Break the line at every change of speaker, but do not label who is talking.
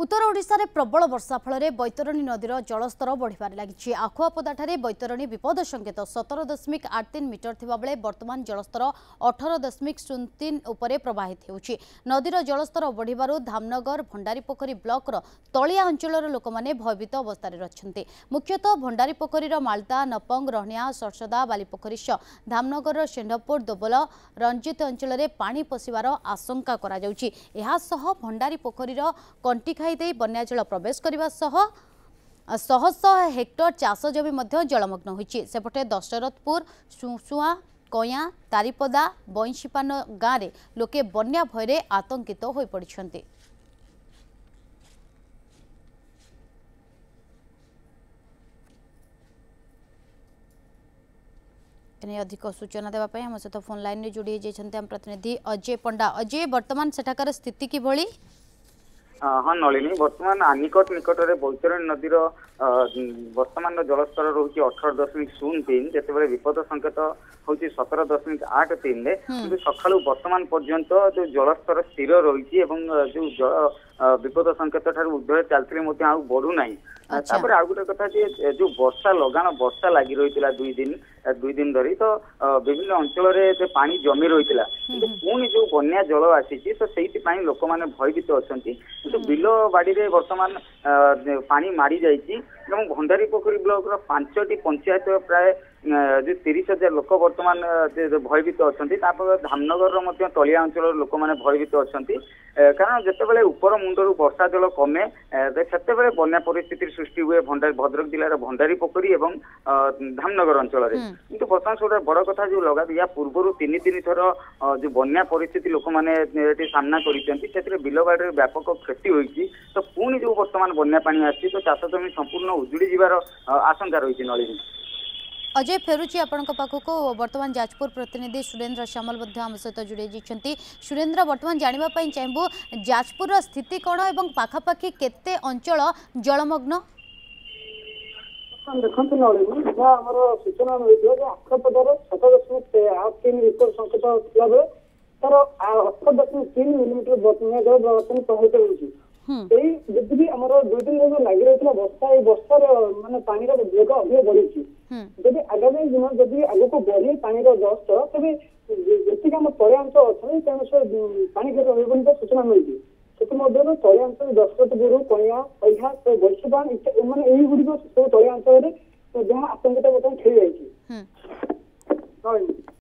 उत्तर ओडिशा रे प्रबल वर्षा फल बैतरणी नदीर जलस्तर बढ़िबार लगी। आखुआपदाठारे बैतरणी विपद संकेत 17.83 मीटर थिबा बेले वर्तमान जलस्तर 18.03 उपरे प्रवाहित होउछि। नदीर जलस्तर बढ़िबारु धामनगर भंडारीपोखरी ब्लॉकर तलिया अंचलर लोक माने भयभीत अवस्था रहिछन्ते। मुख्यतः भंडारीपोखरीर मालता नपंग रहणिया सरसदा बालीपोखरी धामनगर शेंढपुर दोबल रंजित अंचल में पानी पशिबार आशंका करा जाउछि। एहा सह भंडारीपोखरीर कंटिखाई बन्या जल प्रवेश करने शह शह हेक्टर चाष जमी जलमग्न होइछि। सेपटे दशरथपुर सुसुआ कया तारीपदा बईशीपान गाँव में लोके बन्या भयरे आतंकित हो पड़िछन्ते। अधिक सूचना देवाई आम सहित फोन लाइन में जोड़ी जाइछन्ते हम प्रतिनिधि अजय पंडा। अजय, वर्तमान सेठाकार स्थिति किभଳି?
हाँ नलिनी, बर्तमान आनिकट निकट में बैतरणी नदीर वर्तमान जलस्तर रोचे 18.03 जिते विपद संकेत हूँ 17.83 कि सका बर्तमान पर्यंत जो जलस्तर स्थिर रही जो जल विपद संकेत ठार ऊर्ध्वे चलते बढ़ुना। तापर आउ गोटे कथा जो वर्षा लगान वर्षा लगी रही दुई दिन धरी तो विभिन्न अंचल पानी जमी रही पुणी जो बन्या जल आसी तो से लोक मैंने भयभीत अच्छा किंतु बिल बाड़ी में बर्तमान पानी मारी जाइए। भंडारीपोखरी ब्लॉक 5टी पंचायत प्राय जो 30,000 लोक बर्तमान भयभीत अच्छा। धामनगर तलिया अंचल लोक मैंने भयभीत अच्छा कारण जिते उपर मुंडर वर्षा जल कमे से बन्या परिस्थिति सृष्टि हुए भद्रक जिलार भंडारीपोखरी और धामनगर अंचल किंतु बर्तमान से बड़ कथा जो लगा या पूर्व तीन थर जो बन्या परिस्थिति लोक मैंने सामना कर बिलबाड़ी व्यापक क्षति होती तो पुणी जो बर्तमान बन्या पानी आसी तो चाष जमी संपूर्ण उजुड़ी जीवार आशंका रही। नलिनी
अजय फेरुची आपण पाखक वर्तमान जाजपुर प्रतिनिधि सुरेंद्र श्यामल आम सहित जोड़ी जाइछन्ति। सुरेंद्र, वर्तमान जानापी चाहबू जाजपुर स्थिति कौन और पाखापाखि केते अंचल जलमग्न?
देखो नलिनी आमर सूचना मिलता आखपदार 7.83 मीटर संकेत था बेले तार 18.3 मिलीमीटर बन्या जल बर्तमान प्रभावित होगी। जदि भी आम 2 दिन लगी रही वर्षा वर्षार मानने पानी वेग अधिक बढ़ी जदि आगामी दिन जदि आगे बढ़े पानी जलस्तर तेज जी आम तलिया अंचल अच्छे तेणु से पानी क्षेत्र रही सूचना मिली से तलिया अंचल दशरथपुर कया पैहा बैशीपान मैंने युग सब तलिया अंचल जहाँ आतंकित बर्तमान खेली जाइए।